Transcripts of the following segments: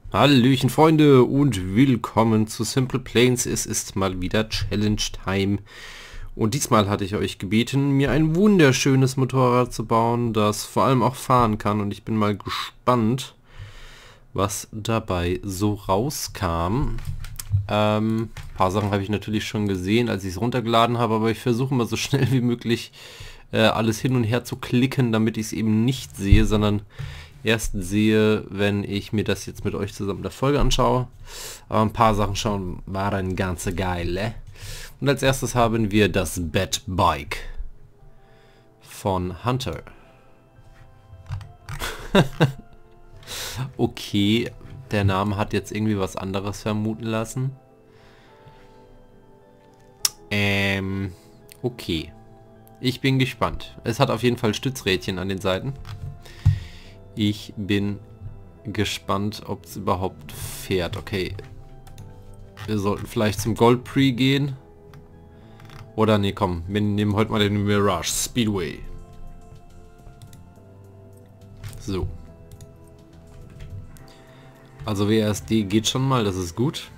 Hallöchen Freunde und willkommen zu Simple Planes. Es ist mal wieder Challenge Time. Und diesmal hatte ich euch gebeten, mir ein wunderschönes Motorrad zu bauen, das vor allem auch fahren kann. Und ich bin mal gespannt, was dabei so rauskam. Paar Sachen habe ich natürlich schon gesehen, als ich es runtergeladen habe, aber ich versuche mal so schnell wie möglich alles hin und her zu klicken, damit ich es eben nicht sehe, sondern erst sehe, wenn ich mir das jetzt mit euch zusammen in der Folge anschaue. Aber ein paar Sachen schon waren ganz geil. Und als erstes haben wir das Bad Bike von Hunter. Okay, der Name hat jetzt irgendwie was anderes vermuten lassen. Okay. Ich bin gespannt. Es hat auf jeden Fall Stützrädchen an den Seiten. Ich bin gespannt, ob es überhaupt fährt. Okay. Wir sollten vielleicht zum Gold Prix gehen. Oder nee, komm. Wir nehmen heute mal den Mirage Speedway. So. Also WASD geht schon mal, das ist gut.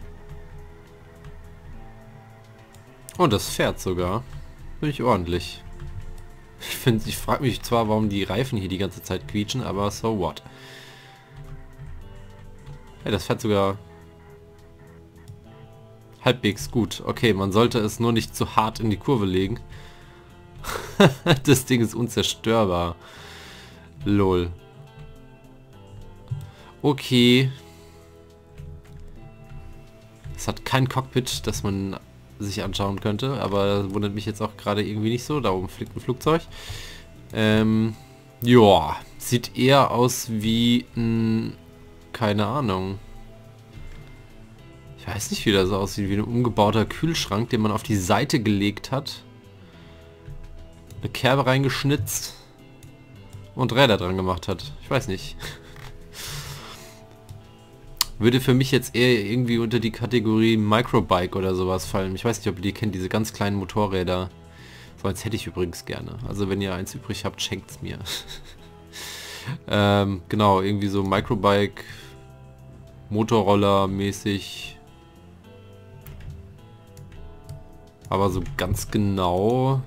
Und das fährt sogar. Finde ich ordentlich. Ich frage mich zwar, warum die Reifen hier die ganze Zeit quietschen, aber so what. Hey, das fährt sogar halbwegs gut. Okay, man sollte es nur nicht zu hart in die Kurve legen. Das Ding ist unzerstörbar. Lol. Okay. Es hat kein Cockpit, das man sich anschauen könnte, aber das wundert mich jetzt auch gerade irgendwie nicht so. Da oben fliegt ein Flugzeug. Ja, sieht eher aus wie ein, keine Ahnung. Ich weiß nicht, wie das aussieht, wie ein umgebauter Kühlschrank, den man auf die Seite gelegt hat. Eine Kerbe reingeschnitzt und Räder dran gemacht hat. Ich weiß nicht. Würde für mich jetzt eher irgendwie unter die Kategorie Microbike oder sowas fallen. Ich weiß nicht, ob ihr die kennt, diese ganz kleinen Motorräder. So eins hätte ich übrigens gerne. Also wenn ihr eins übrig habt, schenkt es mir. Genau, irgendwie so Microbike, Motorroller mäßig. Aber so ganz genau...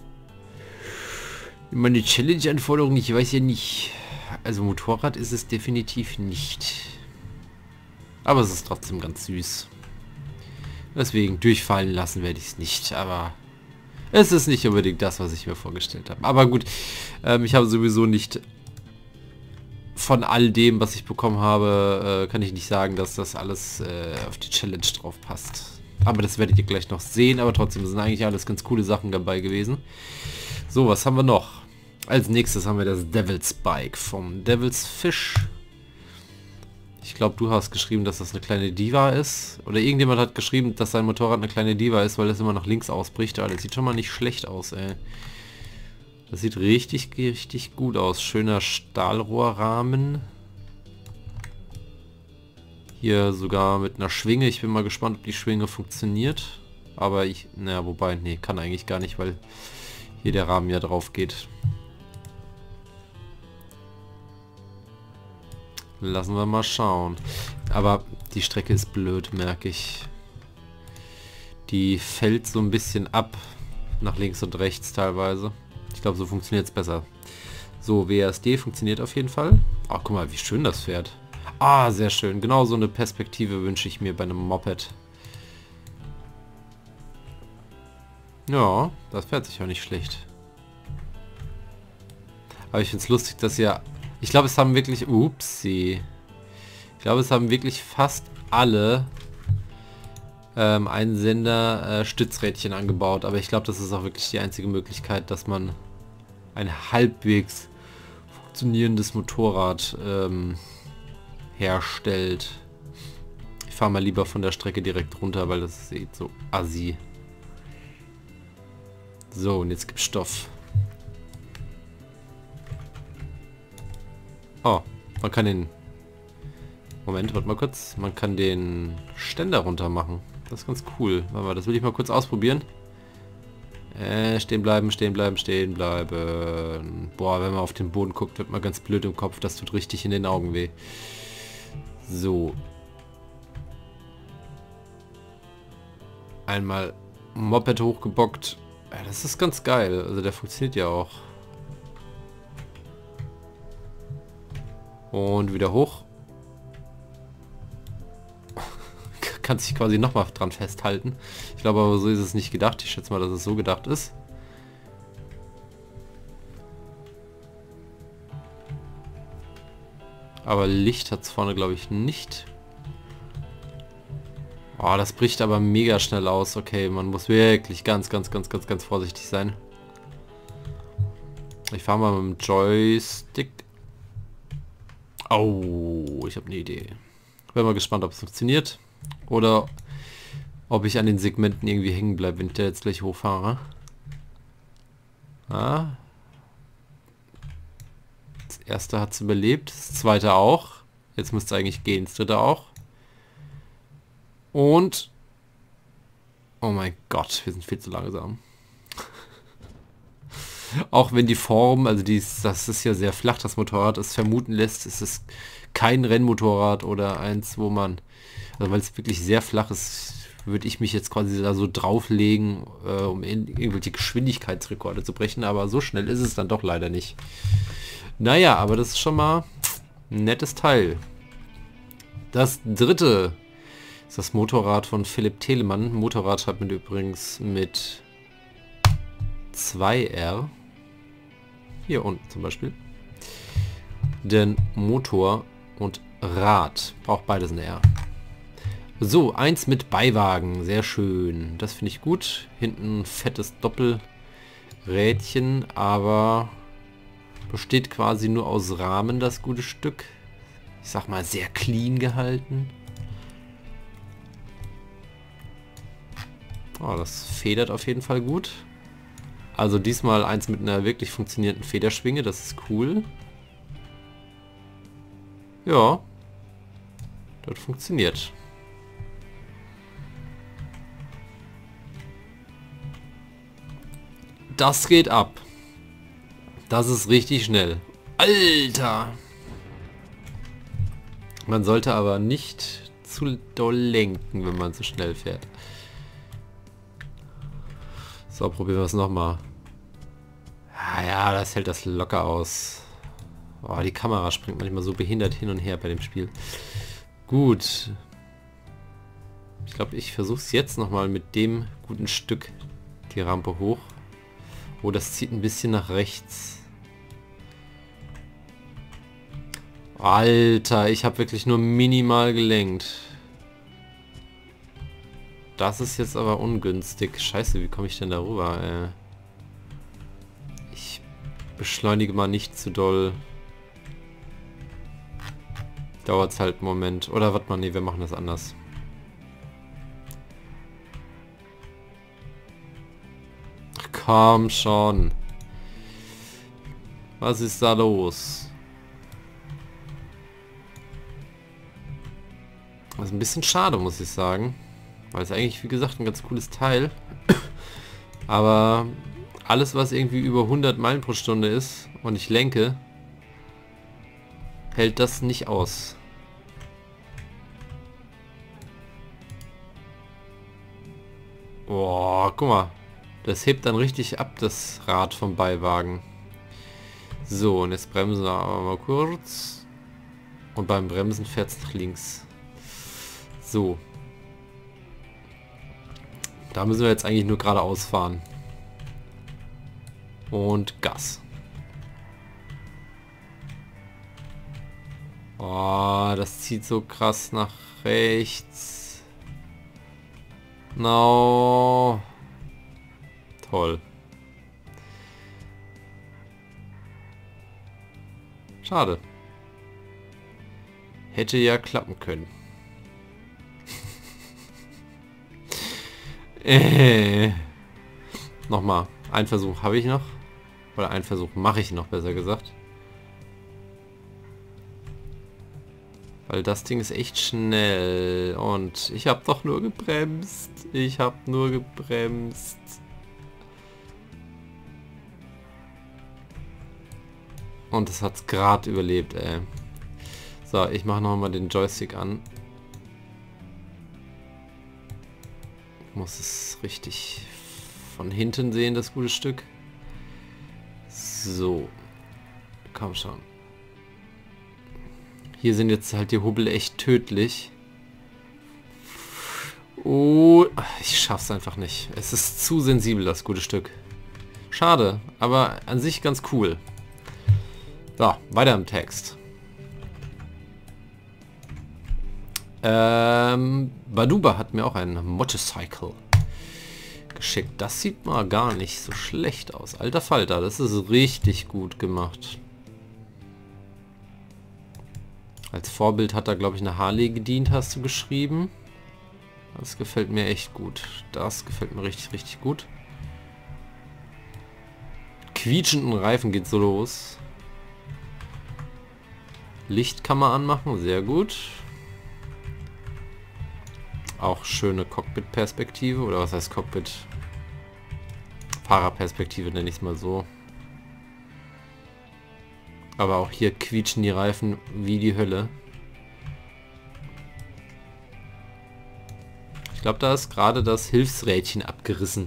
Meine Challenge-Anforderung, ich weiß ja nicht. Also Motorrad ist es definitiv nicht. Aber es ist trotzdem ganz süß. Deswegen durchfallen lassen werde ich es nicht. Aber es ist nicht unbedingt das, was ich mir vorgestellt habe. Aber gut, ich habe sowieso nicht von all dem, was ich bekommen habe, kann ich nicht sagen, dass das alles auf die Challenge drauf passt. Aber das werdet ihr gleich noch sehen. Aber trotzdem sind eigentlich alles ganz coole Sachen dabei gewesen. So, was haben wir noch? Als nächstes haben wir das Devil's Bike vom Devil's Fish. Ich glaube, du hast geschrieben, dass das eine kleine Diva ist. Oder irgendjemand hat geschrieben, dass sein Motorrad eine kleine Diva ist, weil das immer nach links ausbricht. Aber das sieht schon mal nicht schlecht aus, ey. Das sieht richtig, richtig gut aus. Schöner Stahlrohrrahmen. Hier sogar mit einer Schwinge. Ich bin mal gespannt, ob die Schwinge funktioniert. Aber naja, wobei, nee, kann eigentlich gar nicht, weil hier der Rahmen ja drauf geht. Lassen wir mal schauen. Aber die Strecke ist blöd, merke ich. Die fällt so ein bisschen ab. Nach links und rechts teilweise. Ich glaube, so funktioniert es besser. So, WASD funktioniert auf jeden Fall. Ach, guck mal, wie schön das fährt. Ah, sehr schön. Genau so eine Perspektive wünsche ich mir bei einem Moped. Ja, das fährt sich auch nicht schlecht. Aber ich finde es lustig, dass ja... Ich glaube, es haben wirklich... Upsi. Ich glaube, es haben wirklich fast alle einen Sender Stützrädchen angebaut. Aber ich glaube, das ist auch wirklich die einzige Möglichkeit, dass man ein halbwegs funktionierendes Motorrad herstellt. Ich fahre mal lieber von der Strecke direkt runter, weil das sieht so assi. So, und jetzt gibt's Stoff. Oh, man kann den... Moment, warte mal kurz. Man kann den Ständer runter machen. Das ist ganz cool. Warte mal, das will ich mal kurz ausprobieren. Stehen bleiben, stehen bleiben, stehen bleiben. Boah, wenn man auf den Boden guckt, wird man ganz blöd im Kopf. Das tut richtig in den Augen weh. So. Einmal Moped hochgebockt. Ja, das ist ganz geil. Also der funktioniert ja auch. Und wieder hoch. Kann sich quasi nochmal dran festhalten. Ich glaube aber, so ist es nicht gedacht. Ich schätze mal, dass es so gedacht ist. Aber Licht hat es vorne, glaube ich, nicht. Oh, das bricht aber mega schnell aus. Okay, man muss wirklich ganz vorsichtig sein. Ich fahre mal mit dem Joystick. Oh, ich habe eine Idee. Bin mal gespannt, ob es funktioniert. Oder ob ich an den Segmenten irgendwie hängen bleibe, wenn ich da jetzt gleich hochfahre. Ah. Das erste hat es überlebt. Das zweite auch. Jetzt müsste es eigentlich gehen. Das dritte auch. Und... Oh mein Gott, wir sind viel zu langsam. Auch wenn die Form, also das ist ja sehr flach, das Motorrad, es vermuten lässt, es ist kein Rennmotorrad oder eins, wo man, also weil es wirklich sehr flach ist, würde ich mich jetzt quasi da so drauflegen, um irgendwelche Geschwindigkeitsrekorde zu brechen, aber so schnell ist es dann doch leider nicht. Naja, aber das ist schon mal ein nettes Teil. Das dritte ist das Motorrad von Philipp Telemann. Motorrad schreibt man übrigens mit 2R. Hier unten zum Beispiel. Denn Motor und Rad braucht beides ein R. So, eins mit Beiwagen. Sehr schön. Das finde ich gut. Hinten ein fettes Doppelrädchen, aber besteht quasi nur aus Rahmen, das gute Stück. Ich sag mal, sehr clean gehalten. Oh, das federt auf jeden Fall gut. Also diesmal eins mit einer wirklich funktionierenden Federschwinge, das ist cool. Ja, das funktioniert. Das geht ab. Das ist richtig schnell. Alter! Man sollte aber nicht zu doll lenken, wenn man zu schnell fährt. So, probieren wir es nochmal. Ja, das hält das locker aus. Oh, die Kamera springt manchmal so behindert hin und her bei dem Spiel. Gut. Ich glaube, ich versuche es jetzt nochmal mit dem guten Stück die Rampe hoch. Oh, das zieht ein bisschen nach rechts. Alter, ich habe wirklich nur minimal gelenkt. Das ist jetzt aber ungünstig. Scheiße, wie komme ich denn darüber? Ich beschleunige mal nicht zu doll. Dauert es halt einen Moment. Oder warte mal, nee, wir machen das anders. Ach, komm schon. Was ist da los? Das ist ein bisschen schade, muss ich sagen. Weil es eigentlich, wie gesagt, ein ganz cooles Teil. Aber alles, was irgendwie über 100 Meilen pro Stunde ist und ich lenke, hält das nicht aus. Boah, guck mal. Das hebt dann richtig ab, das Rad vom Beiwagen. So, und jetzt bremsen wir aber mal kurz. Und beim Bremsen fährt es nach links. So. Da müssen wir jetzt eigentlich nur geradeaus fahren. Und Gas. Oh, das zieht so krass nach rechts. No. Toll. Schade. Hätte ja klappen können. Nochmal. Einen Versuch habe ich noch. Oder einen Versuch mache ich noch, besser gesagt. Weil das Ding ist echt schnell. Und ich habe doch nur gebremst. Ich habe nur gebremst. Und das hat es gerade überlebt, ey. So, ich mache nochmal den Joystick an. Ich muss es richtig von hinten sehen, das gute Stück. So. Komm schon. Hier sind jetzt halt die Hubbel echt tödlich. Oh, ich schaff's einfach nicht. Es ist zu sensibel, das gute Stück. Schade, aber an sich ganz cool. So, weiter im Text. Baduba hat mir auch ein Motorcycle geschickt. Das sieht mal gar nicht so schlecht aus. Alter Falter, das ist richtig gut gemacht. Als Vorbild hat da, glaube ich, eine Harley gedient, hast du geschrieben. Das gefällt mir echt gut. Das gefällt mir richtig, richtig gut. Quietschenden Reifen geht so los. Licht kann man anmachen, sehr gut. Auch schöne Cockpit-Perspektive, oder was heißt Cockpit? Fahrerperspektive nenne ich es mal so. Aber auch hier quietschen die Reifen wie die Hölle. Ich glaube, da ist gerade das Hilfsrädchen abgerissen.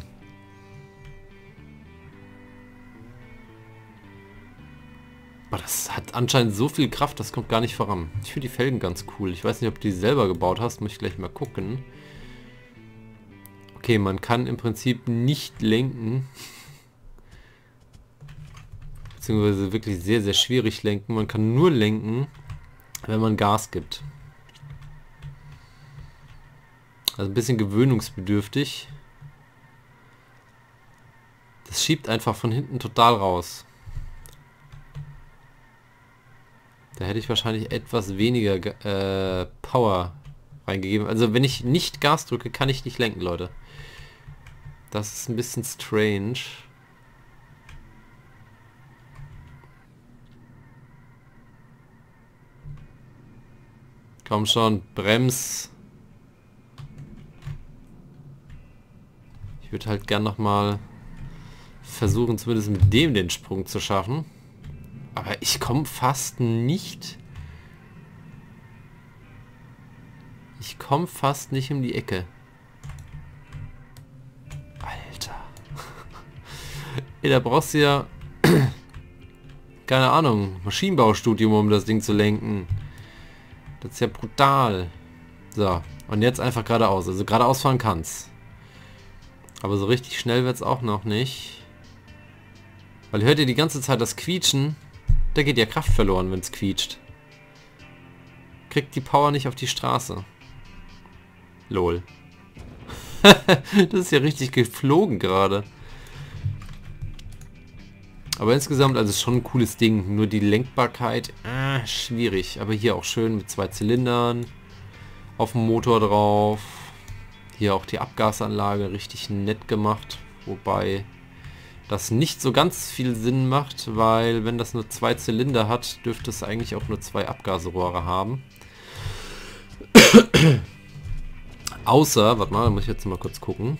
Aber das hat anscheinend so viel Kraft, das kommt gar nicht voran. Ich finde die Felgen ganz cool. Ich weiß nicht, ob du die selber gebaut hast, muss ich gleich mal gucken. Okay, man kann im Prinzip nicht lenken. Beziehungsweise wirklich sehr, sehr schwierig lenken. Man kann nur lenken, wenn man Gas gibt. Also ein bisschen gewöhnungsbedürftig. Das schiebt einfach von hinten total raus. Da hätte ich wahrscheinlich etwas weniger Power reingegeben. Also wenn ich nicht Gas drücke, kann ich nicht lenken, Leute. Das ist ein bisschen strange. Komm schon, brems. Ich würde halt gern nochmal versuchen, zumindest mit dem den Sprung zu schaffen. Aber ich komme fast nicht. Ich komme fast nicht um die Ecke. Alter. Ey, da brauchst du ja keine Ahnung, Maschinenbaustudium, um das Ding zu lenken. Das ist ja brutal. So, und jetzt einfach geradeaus. Also geradeaus fahren kann's. Aber so richtig schnell wird's auch noch nicht. Weil hört ihr die ganze Zeit das Quietschen? Da geht ja Kraft verloren, wenn es quietscht. Kriegt die Power nicht auf die Straße. Lol. Das ist ja richtig geflogen gerade. Aber insgesamt, also schon ein cooles Ding. Nur die Lenkbarkeit, schwierig. Aber hier auch schön mit 2 Zylindern. Auf dem Motor drauf. Hier auch die Abgasanlage richtig nett gemacht. Wobei das nicht so ganz viel Sinn macht, weil wenn das nur 2 Zylinder hat, dürfte es eigentlich auch nur 2 Abgasrohre haben. Außer, warte mal, da muss ich jetzt mal kurz gucken.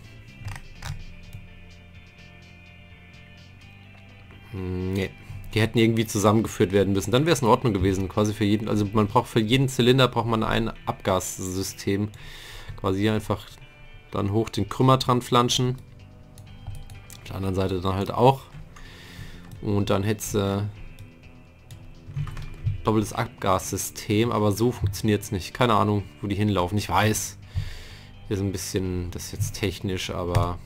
Nee, die hätten irgendwie zusammengeführt werden müssen. Dann wäre es in Ordnung gewesen, quasi für jeden, also man braucht für jeden Zylinder braucht man ein Abgassystem. Quasi hier einfach dann hoch den Krümmer dran flanschen. Auf der anderen Seite dann halt auch. Und dann hättest du doppeltes Abgassystem, aber so funktioniert es nicht. Keine Ahnung, wo die hinlaufen. Ich weiß. Hier ist ein bisschen, das ist jetzt technisch, aber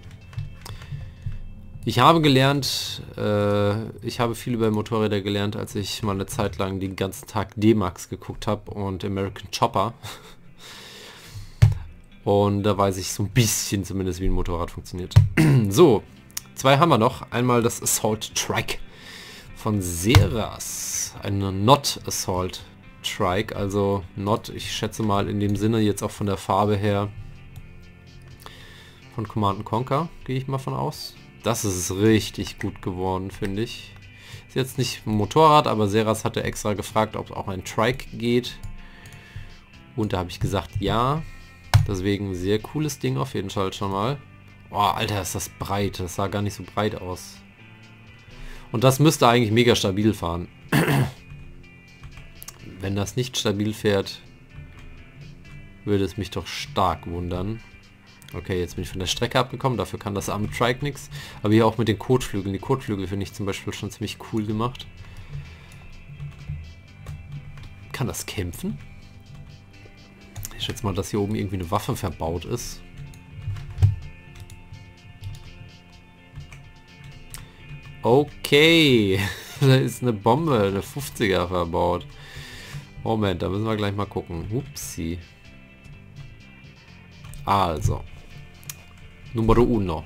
ich habe gelernt, ich habe viel über Motorräder gelernt, als ich mal eine Zeit lang den ganzen Tag D-Max geguckt habe und American Chopper. Und da weiß ich so ein bisschen zumindest, wie ein Motorrad funktioniert. So, 2 haben wir noch. Einmal das Assault Trike von Seras. Eine Not Assault Trike. Also Not, ich schätze mal in dem Sinne jetzt auch von der Farbe her von Command & Conquer, gehe ich mal von aus. Das ist richtig gut geworden, finde ich. Ist jetzt nicht ein Motorrad, aber Seras hatte extra gefragt, ob auch ein Trike geht. Und da habe ich gesagt, ja. Deswegen sehr cooles Ding auf jeden Fall schon mal. Oh, Alter, ist das breit. Das sah gar nicht so breit aus. Und das müsste eigentlich mega stabil fahren. Wenn das nicht stabil fährt, würde es mich doch stark wundern. Okay, jetzt bin ich von der Strecke abgekommen, dafür kann das arme Trike nichts. Aber hier auch mit den Kotflügeln. Die Kotflügel finde ich zum Beispiel schon ziemlich cool gemacht. Kann das kämpfen? Ich schätze mal, dass hier oben irgendwie eine Waffe verbaut ist. Okay, da ist eine Bombe, eine 50er verbaut. Moment, da müssen wir gleich mal gucken. Upsi. Also. Numero uno.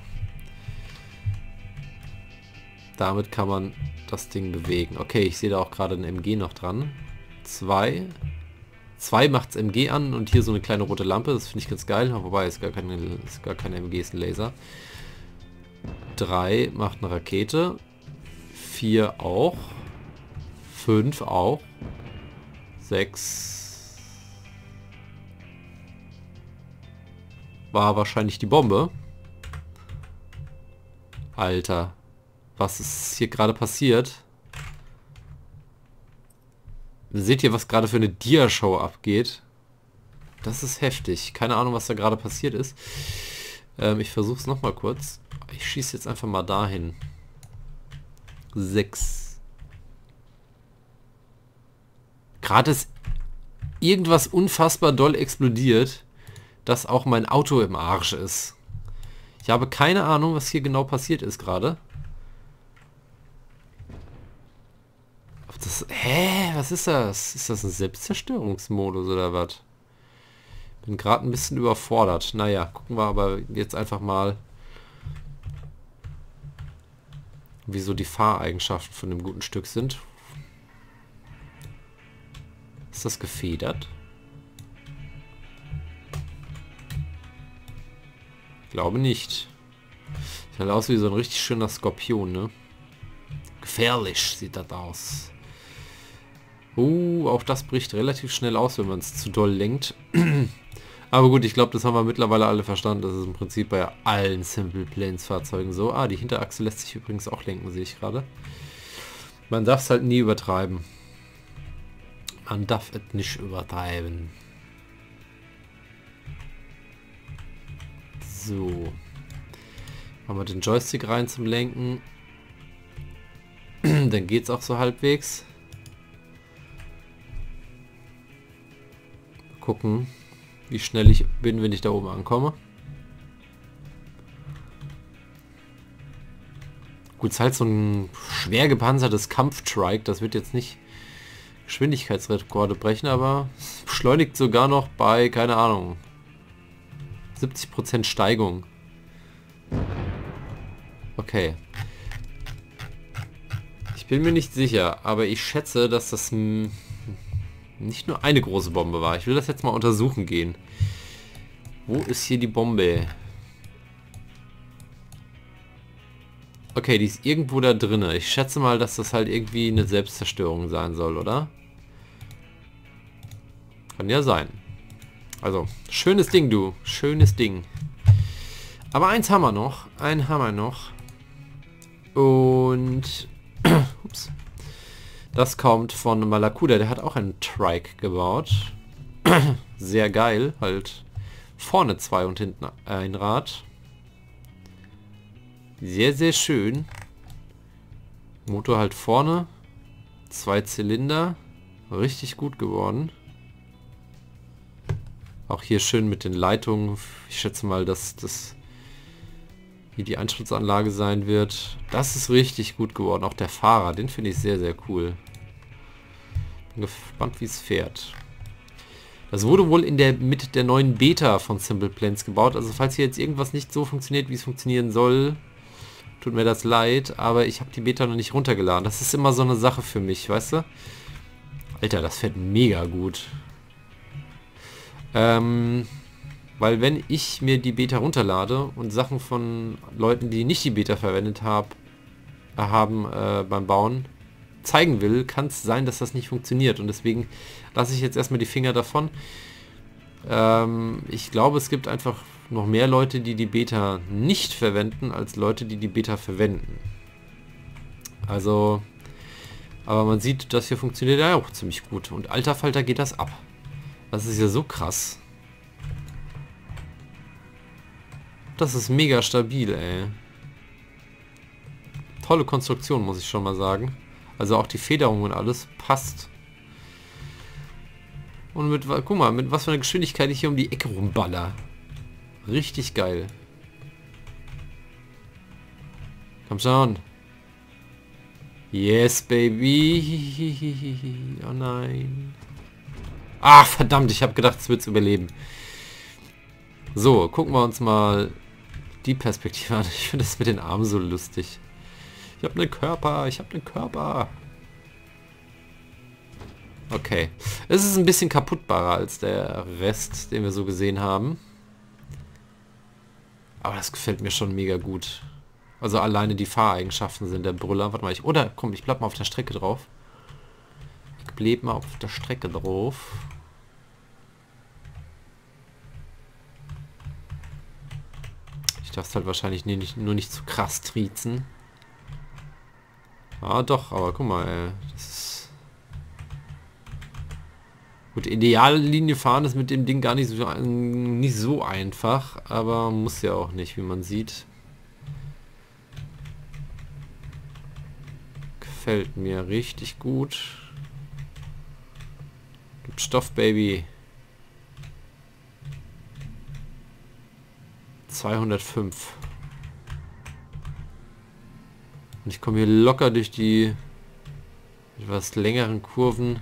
Damit kann man das Ding bewegen. Okay, ich sehe da auch gerade ein MG noch dran. 2 macht's MG an und hier so eine kleine rote Lampe. Das finde ich ganz geil. Wobei, ist gar keine MG, ist ein Laser. 3 macht eine Rakete. 4 auch. 5 auch. 6 war wahrscheinlich die Bombe. Alter, was ist hier gerade passiert? Seht ihr, was gerade für eine Dia-Show abgeht? Das ist heftig. Keine Ahnung, was da gerade passiert ist. Ich versuche es nochmal kurz. Ich schieße jetzt einfach mal dahin. 6. Gerade ist irgendwas unfassbar doll explodiert, dass auch mein Auto im Arsch ist. Ich habe keine Ahnung, was hier genau passiert ist gerade. Hä? Was ist das? Ist das ein Selbstzerstörungsmodus oder was? Bin gerade ein bisschen überfordert. Naja, gucken wir aber jetzt einfach mal, wieso die Fahreigenschaften von dem guten Stück sind. Ist das gefedert? Ich glaube nicht. Sieht halt aus wie so ein richtig schöner Skorpion, ne? Gefährlich sieht das aus. Auch das bricht relativ schnell aus, wenn man es zu doll lenkt. Aber gut, ich glaube, das haben wir mittlerweile alle verstanden. Das ist im Prinzip bei allen Simple Planes Fahrzeugen so. Die Hinterachse lässt sich übrigens auch lenken, sehe ich gerade. Man darf es halt nie übertreiben. Man darf es nicht übertreiben. So. Machen wir den Joystick rein zum Lenken. Dann geht es auch so halbwegs. Gucken, wie schnell ich bin, wenn ich da oben ankomme. Gut, es ist halt so ein schwer gepanzertes Kampftrike. Das wird jetzt nicht Geschwindigkeitsrekorde brechen, aber es beschleunigt sogar noch bei, keine Ahnung, 70% Steigung. Okay. Ich bin mir nicht sicher, aber ich schätze, dass das nicht nur eine große Bombe war. Ich will das jetzt mal untersuchen gehen. Wo ist hier die Bombe? Okay, die ist irgendwo da drinne. Ich schätze mal, dass das halt irgendwie eine Selbstzerstörung sein soll, oder? Kann ja sein. Also, schönes Ding, du. Schönes Ding. Aber eins haben wir noch. Einen haben wir noch. Und... ups. Das kommt von Malakuda, der hat auch einen Trike gebaut. Sehr geil, halt vorne 2 und hinten ein Rad. Sehr, sehr schön. Motor halt vorne, 2 Zylinder, richtig gut geworden. Auch hier schön mit den Leitungen. Ich schätze mal, dass das hier die Einspritsanlage sein wird. Das ist richtig gut geworden. Auch der Fahrer, den finde ich sehr, sehr cool. Bin gespannt, wie es fährt. Das wurde wohl mit der neuen Beta von Simple Planes gebaut. Also falls hier jetzt irgendwas nicht so funktioniert, wie es funktionieren soll, tut mir das leid, aber ich habe die Beta noch nicht runtergeladen. Das ist immer so eine Sache für mich, weißt du? Alter, das fährt mega gut. Weil wenn ich mir die Beta runterlade und Sachen von Leuten, die nicht die Beta verwendet haben beim Bauen, zeigen will, kann es sein, dass das nicht funktioniert. Und deswegen lasse ich jetzt erstmal die Finger davon. Ich glaube, es gibt einfach noch mehr Leute, die die Beta nicht verwenden, als Leute, die die Beta verwenden. Also Aber man sieht, das hier funktioniert ja auch ziemlich gut. Und alter Falter geht das ab. Das ist ja so krass. Das ist mega stabil, ey. Tolle Konstruktion, muss ich schon mal sagen. Also auch die Federung und alles passt. Und mit, guck mal, mit was für einer Geschwindigkeit ich hier um die Ecke rumballer. Richtig geil. Komm schon. Yes, baby. Oh nein. Ach, verdammt, ich habe gedacht, es wird überleben. So, gucken wir uns mal die Perspektive an. Ich finde das mit den Armen so lustig. Ich habe einen Körper, ich habe einen Körper. Okay. Es ist ein bisschen kaputtbarer als der Rest, den wir so gesehen haben. Aber das gefällt mir schon mega gut. Also alleine die Fahreigenschaften sind der Brüller. Warte mal, oder komm, ich bleib mal auf der Strecke drauf. Ich bleib mal auf der Strecke drauf. Ich darf es halt wahrscheinlich nur nicht zu krass triezen. Ah doch, aber guck mal, ey. Das ist... Gut, ideale Linie fahren ist mit dem Ding gar nicht so einfach, aber muss ja auch nicht, wie man sieht. Gefällt mir richtig gut. Gibt Stoff, Baby. 205. Und ich komme hier locker durch die etwas längeren Kurven.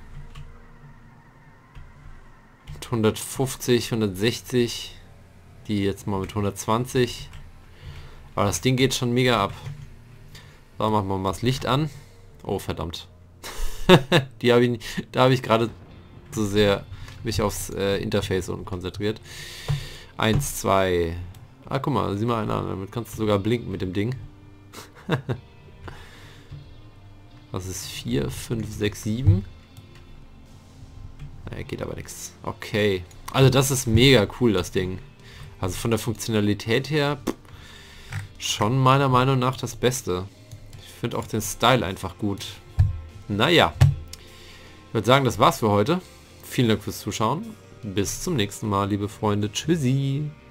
Mit 150, 160. Die jetzt mal mit 120. Aber das Ding geht schon mega ab. So, machen wir mal das Licht an. Oh, verdammt. Da habe ich gerade so sehr mich aufs Interface unten konzentriert. 1, 2. Ah, guck mal, sieh mal einen an. Damit kannst du sogar blinken mit dem Ding. Was ist 4, 5, 6, 7? Naja, geht aber nichts. Okay. Also das ist mega cool, das Ding. Also von der Funktionalität her schon meiner Meinung nach das Beste. Ich finde auch den Style einfach gut. Naja. Ich würde sagen, das war's für heute. Vielen Dank fürs Zuschauen. Bis zum nächsten Mal, liebe Freunde. Tschüssi.